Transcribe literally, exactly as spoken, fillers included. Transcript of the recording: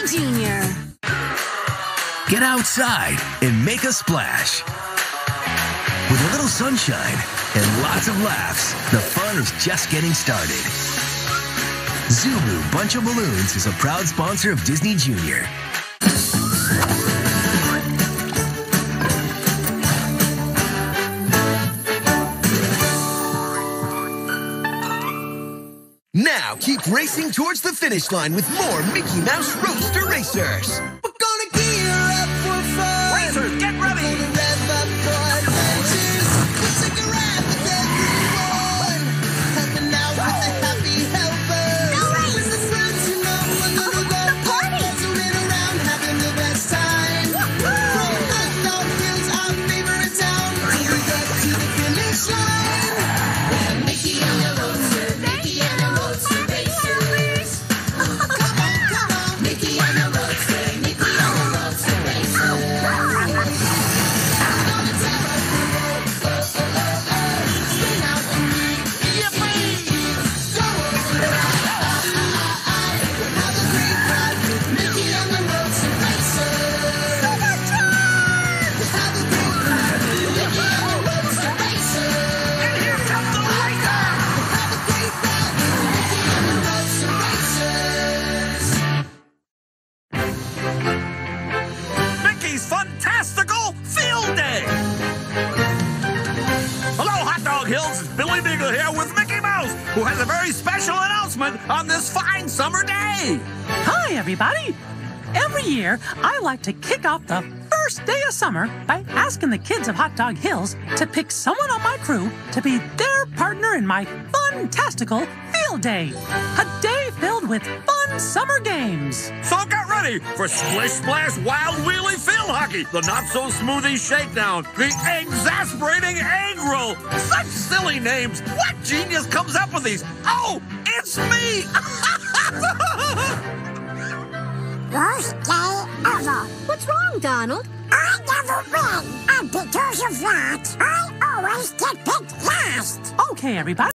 Junior Get outside and make a splash. With a little sunshine and lots of laughs, the fun is just getting started. Zulu Bunch of Balloons is a proud sponsor of Disney Junior Now keep racing towards the finish line with more Mickey Mouse Roadster Racers. We're gonna gear up for fun. Racers, get ready. We're gonna rev up for adventures. We'll take a ride with everyone. Helping out with the happy helpers. No race. With the friends you know we're gonna go. The party. Zooming around, having the best time. From Hot Dog Hills, our favorite town, till we get to the finish line. We're Mickey and the Roadster. Mickey and the Roadster Racers. Come on, come on. Mickey and the Roadster. Mickey and the Roadster Racers. Mickey's Fantastical Field Day! Hello, Hot Dog Hills. It's Billy Beagle here with Mickey Mouse, who has a very special announcement on this fine summer day. Hi, everybody. Every year, I like to kick off the first day of summer by asking the kids of Hot Dog Hills to pick someone on my crew to be their partner in my fantastical field day. A day filled with fun summer games. So get ready for Splish Splash Wild Wheelie Field Hockey, the Not-So-Smoothie Shakedown, the Exasperating Egg Roll. Such silly names. What genius comes up with these? Oh, it's me! Worst day ever. What's wrong, Donald? I never win, and because of that, I always get picked last. Okay, everybody.